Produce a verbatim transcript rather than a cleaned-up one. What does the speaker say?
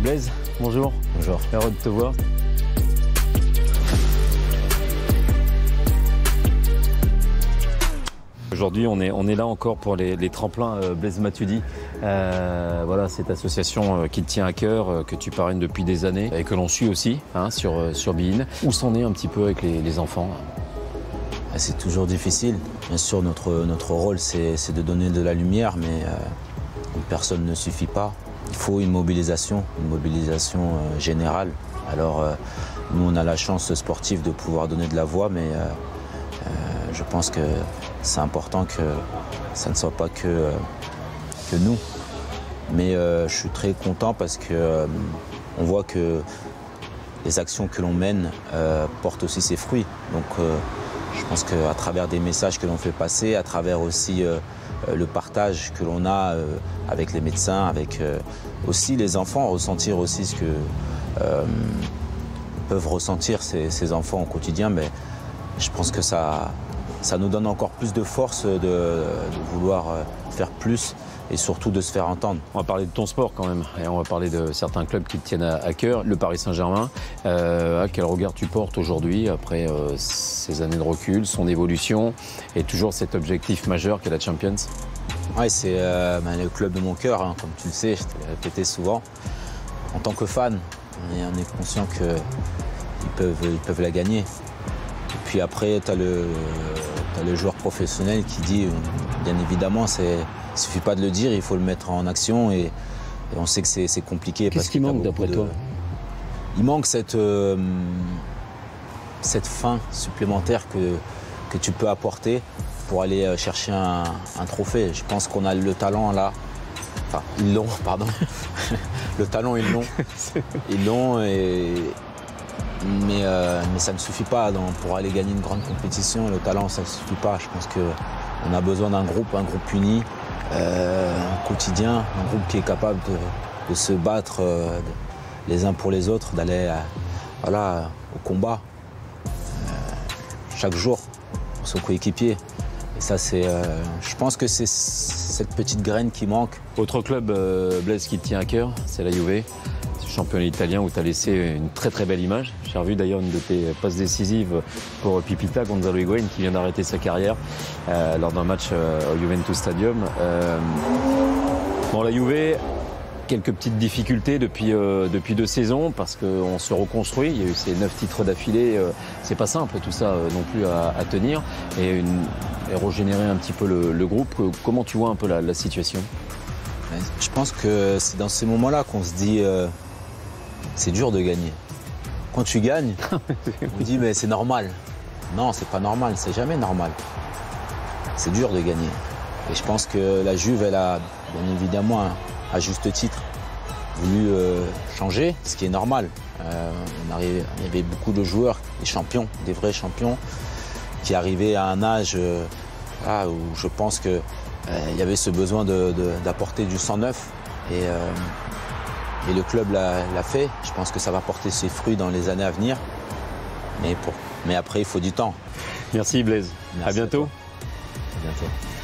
Blaise, bonjour. Bonjour. Heureux de te voir. Aujourd'hui, on est, on est là encore pour les, les tremplins euh, Blaise Matuidi. Euh, voilà, cette association euh, qui te tient à cœur, euh, que tu parraines depuis des années et que l'on suit aussi hein, sur, euh, sur Bein. Où s'en est un petit peu avec les, les enfants? C'est toujours difficile. Bien sûr, notre, notre rôle, c'est de donner de la lumière, mais euh, une personne ne suffit pas. Il faut une mobilisation, une mobilisation euh, générale. Alors, euh, nous, on a la chance sportive de pouvoir donner de la voix, mais euh, euh, je pense que c'est important que ça ne soit pas que, euh, que nous. Mais euh, je suis très content parce que euh, on voit que les actions que l'on mène euh, portent aussi ses fruits. Donc, euh, je pense qu'à travers des messages que l'on fait passer, à travers aussi euh, le partage que l'on a euh, avec les médecins, avec euh, aussi les enfants, ressentir aussi ce que euh, peuvent ressentir ces, ces enfants au quotidien, mais je pense que ça, ça nous donne encore plus de force de, de vouloir faire plus et surtout de se faire entendre. On va parler de ton sport quand même, et on va parler de certains clubs qui te tiennent à, à cœur. Le Paris Saint-Germain, euh, quel regard tu portes aujourd'hui après euh, ces années de recul, son évolution et toujours cet objectif majeur qu'est la Champions? Ouais, c'est euh, ben, le club de mon cœur, hein, comme tu le sais, je te l'ai répété souvent. En tant que fan, on est, on est conscient qu'ils peuvent, ils peuvent la gagner. Et puis après, tu as le, t'as le joueur professionnel qui dit, bien évidemment, c'est... il ne suffit pas de le dire, il faut le mettre en action et, et on sait que c'est compliqué. Qu'est-ce qui manque d'après toi? Il manque cette, euh, cette fin supplémentaire que, que tu peux apporter pour aller chercher un, un trophée. Je pense qu'on a le talent là. Enfin, ils l'ont, pardon. Le talent, ils l'ont. Ils l'ont, et... mais, euh, mais ça ne suffit pas donc, pour aller gagner une grande compétition. Le talent, ça ne suffit pas. Je pense qu'on a besoin d'un groupe, un groupe uni. Euh, un quotidien, un groupe qui est capable de, de se battre euh, de, les uns pour les autres, d'aller euh, voilà, au combat euh, chaque jour pour son coéquipier. Et ça, c'est, euh, je pense que c'est cette petite graine qui manque. Autre club, euh, Blaise, qui te tient à cœur, c'est la Juve. Championnat italien où tu as laissé une très très belle image. J'ai revu d'ailleurs une de tes passes décisives pour Pipita, Gonzalo Higuain, qui vient d'arrêter sa carrière euh, lors d'un match euh, au Juventus Stadium. Euh... Bon, la Juve, quelques petites difficultés depuis, euh, depuis deux saisons parce qu'on se reconstruit. Il y a eu ces neuf titres d'affilée. Euh, c'est pas simple tout ça euh, non plus à, à tenir et, une, et régénérer un petit peu le, le groupe. Comment tu vois un peu la, la situation? Je pense que c'est dans ces moments-là qu'on se dit euh... c'est dur de gagner. Quand tu gagnes, on dit mais c'est normal. Non, c'est pas normal, c'est jamais normal. C'est dur de gagner. Et je pense que la Juve, elle a bien évidemment, à juste titre, voulu euh, changer, ce qui est normal. Euh, on arrivait, il y avait beaucoup de joueurs, des champions, des vrais champions, qui arrivaient à un âge euh, là, où je pense qu'il euh, y avait ce besoin d'apporter de, de, du sang neuf. Et, euh, Et le club l'a fait. Je pense que ça va porter ses fruits dans les années à venir. Mais, pour... Mais après, il faut du temps. Merci Blaise. Merci à bientôt. À, à bientôt.